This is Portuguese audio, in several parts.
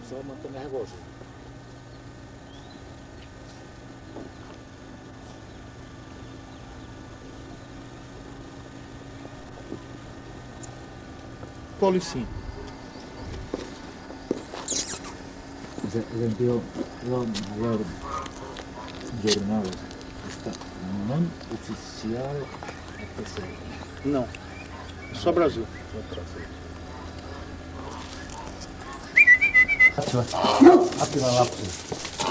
saamaan tänne hevosille. Policinha. Esempio los jornales está non oficial FC. Não. Só Brasil. Aqui na lápis.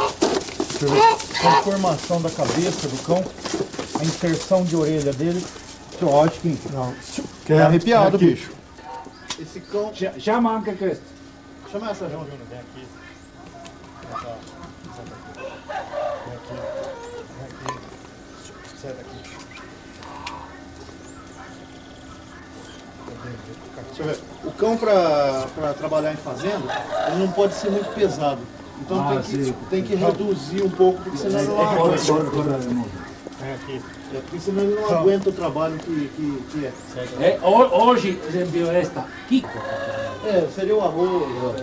A formação da cabeça do cão, a inserção de orelha dele. Eu acho que não. É arrepiado, bicho. Esse cão. Chama Anke Crest. Chama essa João Júnior, vem aqui. Vem aqui. Vem aqui. Sai daqui. Deixa eu ver. O cão para trabalhar em fazenda, ele não pode ser muito pesado. Então tem que reduzir um pouco, porque senão ele não aguenta. É aqui. Porque senão ele não aguenta o trabalho que é. Hoje, exemplo, esta Kiko. Seria o arroz.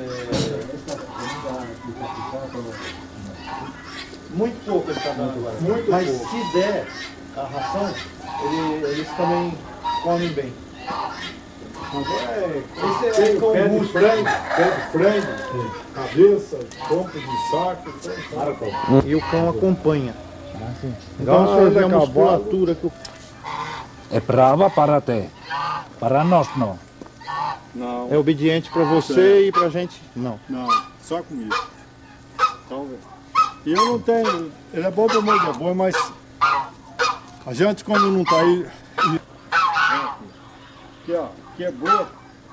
Muito pouco ele está dando agora. Mas pouco. Se der a ração, eles também comem bem. Esse é com pé de frango, cabeça, pompa de saco. E o cão acompanha. Então você vê a musculatura que o... É brava para te. Para nós não. Não. É obediente para você e pra gente não. Não, só comigo. Então, e eu não tenho. Ele é bom para morder boi, mas a gente quando não tá aí. Aqui ó, quebrou.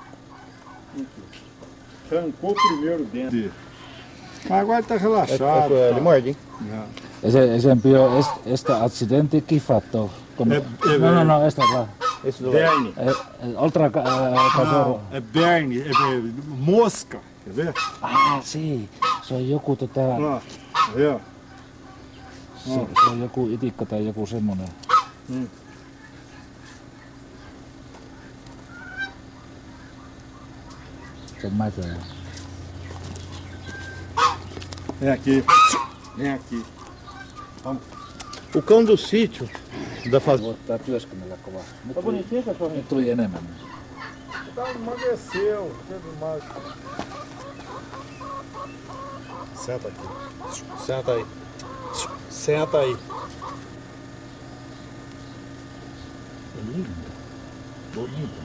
Trancou primeiro dentro. Mas agora ele tá relaxado. Ele morde, hein? Esempio, este acidente que fatto? Não, esta lá. Esse do Berne. Outra cachorro. É berne, é mosca. Quer ver? Ah, sim. Se on joku Ó, é. se on joku itikka tai joku semmonen. Se mätää. Vem aqui. Vem aqui. Vamos. O cão do sítio da fazenda. Voittaa työskennellä kovaa. Nyt tuli enemmän. Emagreceu, teve mais. Senta aqui. Senta aí. Senta aí. Bonito.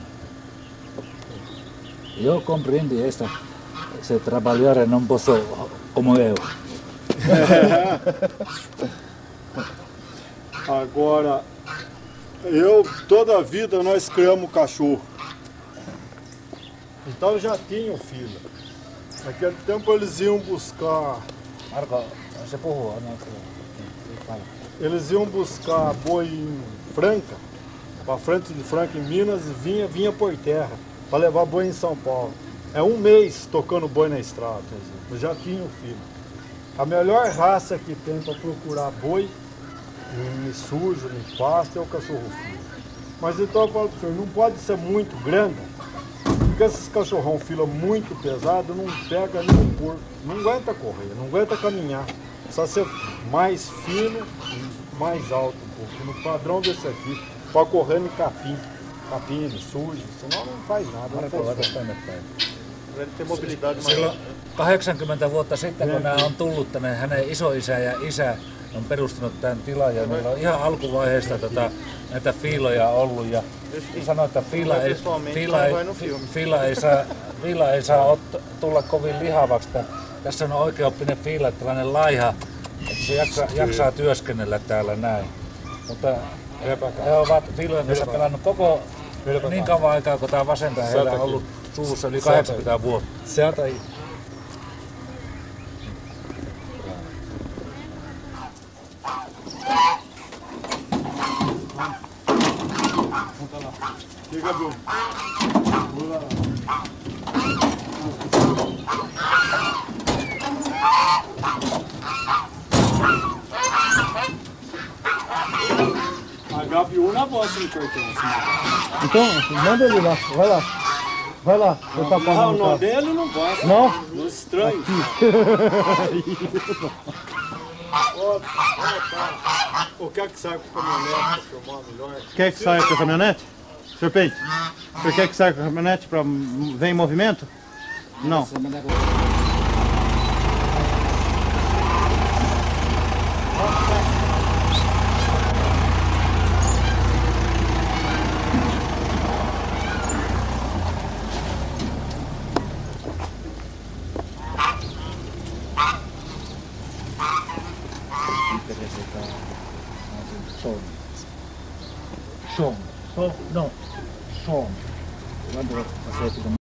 Eu compreendi esta. Se trabalhar não posso como eu. Agora, toda a vida nós criamos cachorro. Então já tinham filho. Naquele tempo eles iam buscar. Marko, se puhuu. Eles iam buscar boi em Franca, para frente de Franca em Minas, e vinha por terra, para levar boi em São Paulo. É um mês tocando boi na estrada. Eu já tinha um filho. A melhor raça que tem para procurar boi em sujo, em pasto, é o cachorro fino. Mas então eu falo para o senhor, não pode ser muito grande, porque esses cachorrão fila muito pesado não pega nem porco, não aguenta correr, não aguenta caminhar. Precisa ser mais fino e mais alto um pouco, no padrão desse aqui, para correr em capim, sujo, senão não faz nada. Não faz nada. Ele tem mobilidade maior. 80 vuotta sitten, kun nämä on tullut tänne, hänen isoisä ja isä on perustanut tämän tilan ja meillä on ihan alkuvaiheesta näitä fiiloja ollut ja sanoi, että fiila ei saa tulla kovin lihavaksi. Tässä on oikeaoppinen fiila, tällainen laiha, että se jaksaa työskennellä täällä näin. Mutta he ovat fiilojen kanssa pelannut koko niin kauan aikaa, kun tämä vasenta heillä on ollut suvussa yli 80 vuotta. Senta aí. Aqui, Gabriel. A Gabriel na voz, hein, Cortão? Então, manda ele lá, vai lá. Vai lá, você tá Ah, o falando. nó dele não gosta. Não? Não estranho. O que é que sai com o caminhonete para filmar melhor? Quer que saia com a caminhonete? Sr. Peite, o senhor quer que saia com a caminhonete para ver em movimento? Não. Som. Não. Som. Quando você fica